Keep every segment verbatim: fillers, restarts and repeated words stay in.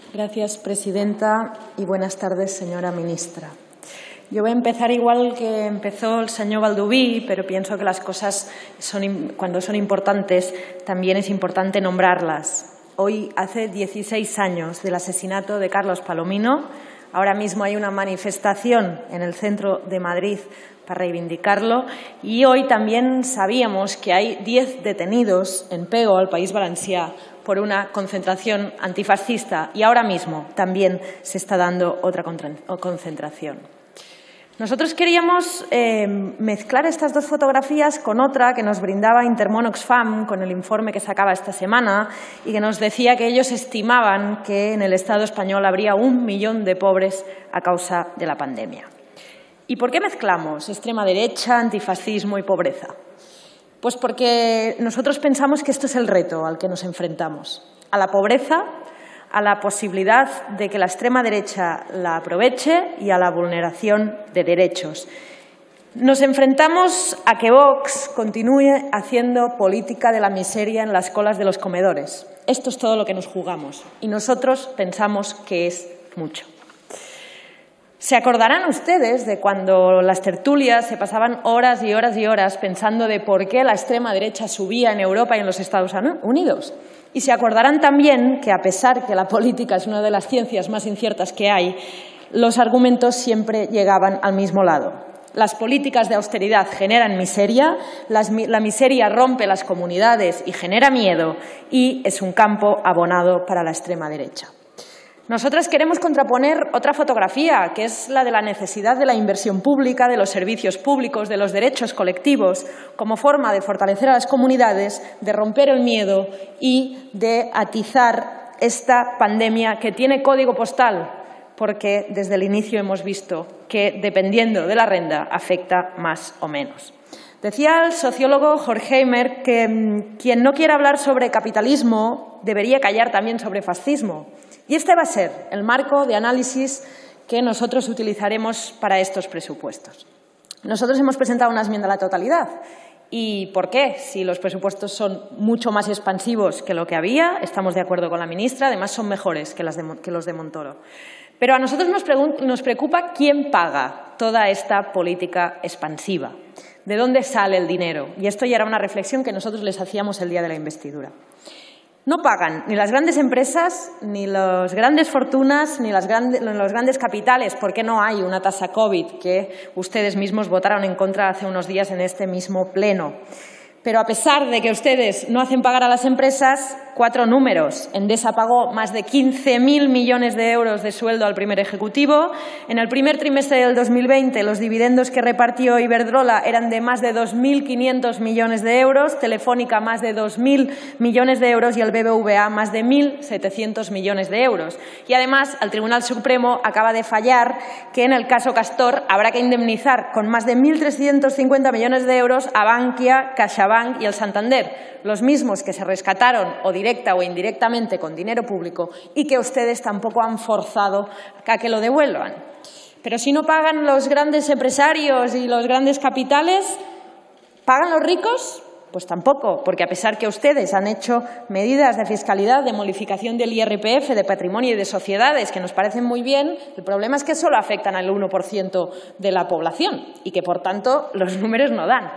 Gracias, presidenta, y buenas tardes, señora ministra. Yo voy a empezar igual que empezó el señor Baldoví, pero pienso que las cosas, son, cuando son importantes, también es importante nombrarlas. Hoy hace dieciséis años del asesinato de Carlos Palomino. Ahora mismo hay una manifestación en el centro de Madrid para reivindicarlo y hoy también sabíamos que hay diez detenidos en Pego, al País Valencià, por una concentración antifascista y ahora mismo también se está dando otra concentración. Nosotros queríamos eh, mezclar estas dos fotografías con otra que nos brindaba Intermón Oxfam con el informe que sacaba esta semana y que nos decía que ellos estimaban que en el Estado español habría un millón de pobres a causa de la pandemia. ¿Y por qué mezclamos extrema derecha, antifascismo y pobreza? Pues porque nosotros pensamos que esto es el reto al que nos enfrentamos, a la pobreza, a la posibilidad de que la extrema derecha la aproveche y a la vulneración de derechos. Nos enfrentamos a que Vox continúe haciendo política de la miseria en las colas de los comedores. Esto es todo lo que nos jugamos y nosotros pensamos que es mucho. Se acordarán ustedes de cuando las tertulias se pasaban horas y horas y horas pensando de por qué la extrema derecha subía en Europa y en los Estados Unidos. Y se acordarán también que, a pesar que la política es una de las ciencias más inciertas que hay, los argumentos siempre llegaban al mismo lado. Las políticas de austeridad generan miseria, las, la miseria rompe las comunidades y genera miedo y es un campo abonado para la extrema derecha. Nosotras queremos contraponer otra fotografía, que es la de la necesidad de la inversión pública, de los servicios públicos, de los derechos colectivos, como forma de fortalecer a las comunidades, de romper el miedo y de atizar esta pandemia que tiene código postal, porque desde el inicio hemos visto que, dependiendo de la renta, afecta más o menos. Decía el sociólogo Horkheimer que mmm, quien no quiera hablar sobre capitalismo debería callar también sobre fascismo. Y este va a ser el marco de análisis que nosotros utilizaremos para estos presupuestos. Nosotros hemos presentado una enmienda a la totalidad. ¿Y por qué? Si los presupuestos son mucho más expansivos que lo que había, estamos de acuerdo con la ministra, además son mejores que, las de, que los de Montoro. Pero a nosotros nos, nos preocupa quién paga toda esta política expansiva. ¿De dónde sale el dinero? Y esto ya era una reflexión que nosotros les hacíamos el día de la investidura. No pagan ni las grandes empresas, ni las grandes fortunas, ni las grandes, los grandes capitales, porque no hay una tasa COVID que ustedes mismos votaron en contra hace unos días en este mismo pleno. Pero a pesar de que ustedes no hacen pagar a las empresas, cuatro números. Endesa pagó más de quince mil millones de euros de sueldo al primer ejecutivo. En el primer trimestre del dos mil veinte, los dividendos que repartió Iberdrola eran de más de dos mil quinientos millones de euros, Telefónica más de dos mil millones de euros y el B B V A más de mil setecientos millones de euros. Y además, el Tribunal Supremo acaba de fallar que en el caso Castor habrá que indemnizar con más de mil trescientos cincuenta millones de euros a Bankia, CaixaBank y el Santander, los mismos que se rescataron o directa o indirectamente con dinero público y que ustedes tampoco han forzado a que lo devuelvan. Pero si no pagan los grandes empresarios y los grandes capitales, ¿pagan los ricos? Pues tampoco, porque a pesar que ustedes han hecho medidas de fiscalidad, de modificación del I R P F, de patrimonio y de sociedades que nos parecen muy bien, el problema es que solo afectan al uno por ciento de la población y que, por tanto, los números no dan.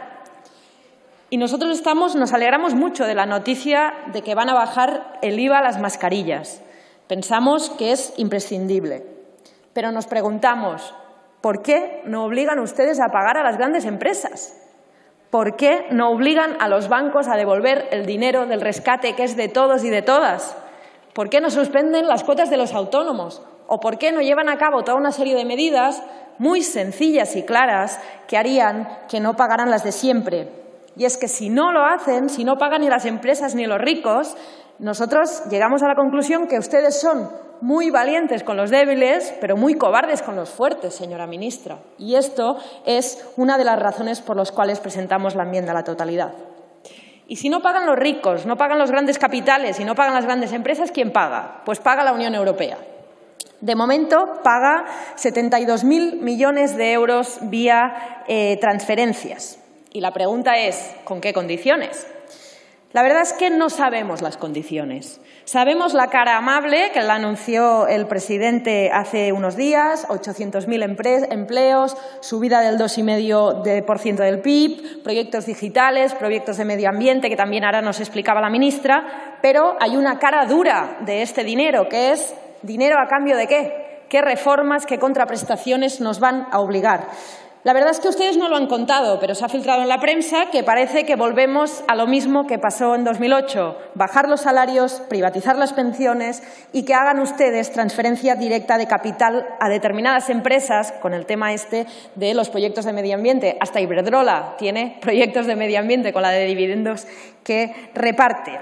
Y nosotros estamos, nos alegramos mucho de la noticia de que van a bajar el I V A a las mascarillas. Pensamos que es imprescindible. Pero nos preguntamos, ¿por qué no obligan ustedes a pagar a las grandes empresas? ¿Por qué no obligan a los bancos a devolver el dinero del rescate que es de todos y de todas? ¿Por qué no suspenden las cuotas de los autónomos? ¿O por qué no llevan a cabo toda una serie de medidas muy sencillas y claras que harían que no pagaran las de siempre? Y es que si no lo hacen, si no pagan ni las empresas ni los ricos, nosotros llegamos a la conclusión que ustedes son muy valientes con los débiles, pero muy cobardes con los fuertes, señora ministra. Y esto es una de las razones por las cuales presentamos la enmienda a la totalidad. Y si no pagan los ricos, no pagan los grandes capitales y no pagan las grandes empresas, ¿quién paga? Pues paga la Unión Europea. De momento paga setenta y dos mil millones de euros vía eh, transferencias. Y la pregunta es, ¿con qué condiciones? La verdad es que no sabemos las condiciones. Sabemos la cara amable que la anunció el presidente hace unos días, ochocientos mil empleos, subida del dos coma cinco por ciento del P I B, proyectos digitales, proyectos de medio ambiente, que también ahora nos explicaba la ministra, pero hay una cara dura de este dinero, que es dinero a cambio de qué, qué reformas, qué contraprestaciones nos van a obligar. La verdad es que ustedes no lo han contado, pero se ha filtrado en la prensa que parece que volvemos a lo mismo que pasó en dos mil ocho, bajar los salarios, privatizar las pensiones y que hagan ustedes transferencia directa de capital a determinadas empresas con el tema este de los proyectos de medio ambiente. Hasta Iberdrola tiene proyectos de medio ambiente con la de dividendos que reparte.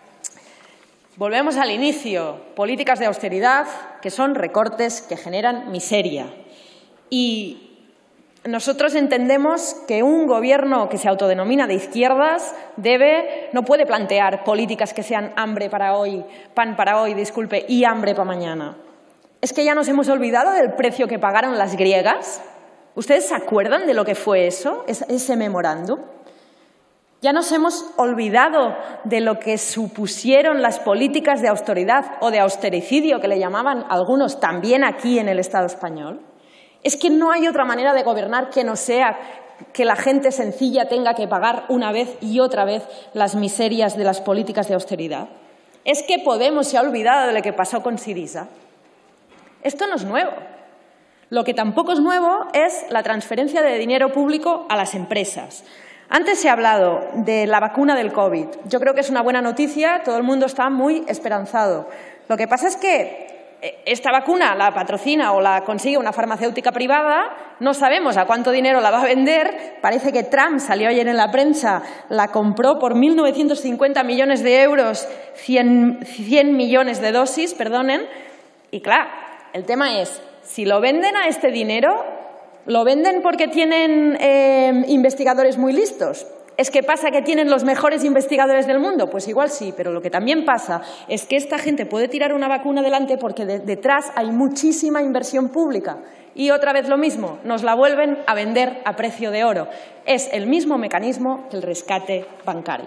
Volvemos al inicio, políticas de austeridad que son recortes que generan miseria. Y nosotros entendemos que un gobierno que se autodenomina de izquierdas debe, no puede plantear políticas que sean hambre para hoy, pan para hoy, disculpe, y hambre para mañana. ¿Es que ya nos hemos olvidado del precio que pagaron las griegas? ¿Ustedes se acuerdan de lo que fue eso, ese memorándum? Ya nos hemos olvidado de lo que supusieron las políticas de austeridad o de austericidio, que le llamaban algunos también aquí en el Estado español. Es que no hay otra manera de gobernar que no sea que la gente sencilla tenga que pagar una vez y otra vez las miserias de las políticas de austeridad. Es que Podemos se ha olvidado de lo que pasó con Syriza. Esto no es nuevo. Lo que tampoco es nuevo es la transferencia de dinero público a las empresas. Antes se ha hablado de la vacuna del COVID. Yo creo que es una buena noticia, todo el mundo está muy esperanzado. Lo que pasa es que esta vacuna la patrocina o la consigue una farmacéutica privada, no sabemos a cuánto dinero la va a vender, parece que Trump salió ayer en la prensa, la compró por mil novecientos cincuenta millones de euros, cien millones de dosis, perdonen, y claro, el tema es, si lo venden a este dinero, ¿lo venden porque tienen eh, investigadores muy listos? ¿Es que pasa que tienen los mejores investigadores del mundo? Pues igual sí, pero lo que también pasa es que esta gente puede tirar una vacuna adelante porque de, detrás hay muchísima inversión pública. Y otra vez lo mismo, nos la vuelven a vender a precio de oro. Es el mismo mecanismo que el rescate bancario.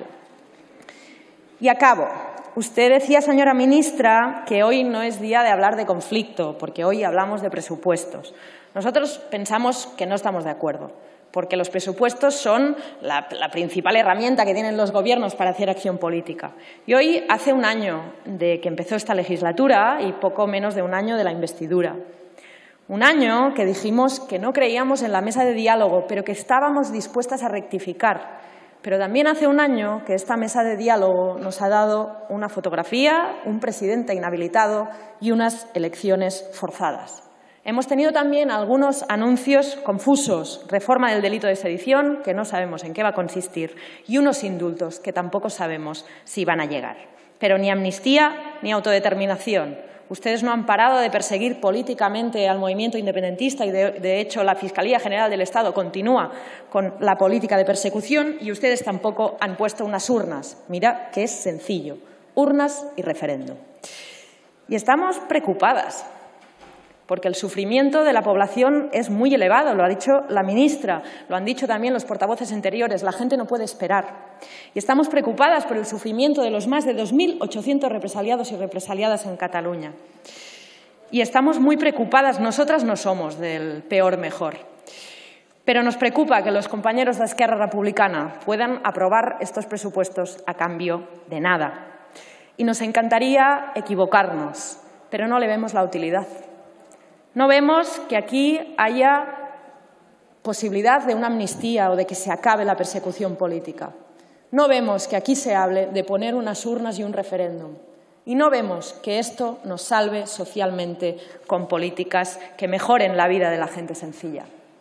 Y acabo. Usted decía, señora ministra, que hoy no es día de hablar de conflicto, porque hoy hablamos de presupuestos. Nosotros pensamos que no estamos de acuerdo, porque los presupuestos son la, la principal herramienta que tienen los gobiernos para hacer acción política. Y hoy hace un año de que empezó esta legislatura y poco menos de un año de la investidura. Un año que dijimos que no creíamos en la mesa de diálogo, pero que estábamos dispuestas a rectificar. Pero también hace un año que esta mesa de diálogo nos ha dado una fotografía, un presidente inhabilitado y unas elecciones forzadas. Hemos tenido también algunos anuncios confusos, reforma del delito de sedición, que no sabemos en qué va a consistir, y unos indultos que tampoco sabemos si van a llegar. Pero ni amnistía ni autodeterminación. Ustedes no han parado de perseguir políticamente al movimiento independentista y, de, de hecho, la Fiscalía General del Estado continúa con la política de persecución y ustedes tampoco han puesto unas urnas. Mira que es sencillo, urnas y referéndum. Y estamos preocupadas, porque el sufrimiento de la población es muy elevado, lo ha dicho la ministra, lo han dicho también los portavoces anteriores, la gente no puede esperar. Y estamos preocupadas por el sufrimiento de los más de dos mil ochocientos represaliados y represaliadas en Cataluña. Y estamos muy preocupadas, nosotras no somos del peor mejor, pero nos preocupa que los compañeros de Esquerra Republicana puedan aprobar estos presupuestos a cambio de nada. Y nos encantaría equivocarnos, pero no le vemos la utilidad. No vemos que aquí haya posibilidad de una amnistía o de que se acabe la persecución política. No vemos que aquí se hable de poner unas urnas y un referéndum. Y no vemos que esto nos salve socialmente con políticas que mejoren la vida de la gente sencilla.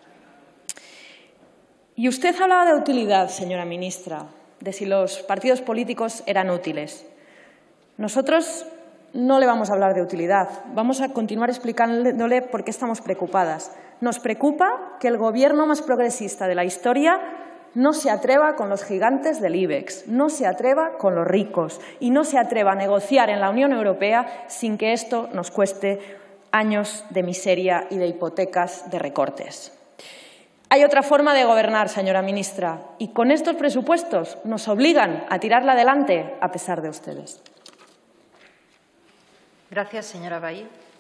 Y usted hablaba de utilidad, señora ministra, de si los partidos políticos eran útiles. Nosotros no le vamos a hablar de utilidad, vamos a continuar explicándole por qué estamos preocupadas. Nos preocupa que el gobierno más progresista de la historia no se atreva con los gigantes del IBEX, no se atreva con los ricos y no se atreva a negociar en la Unión Europea sin que esto nos cueste años de miseria y de hipotecas de recortes. Hay otra forma de gobernar, señora ministra, y con estos presupuestos nos obligan a tirarla adelante a pesar de ustedes. Gracias, señora Bahí.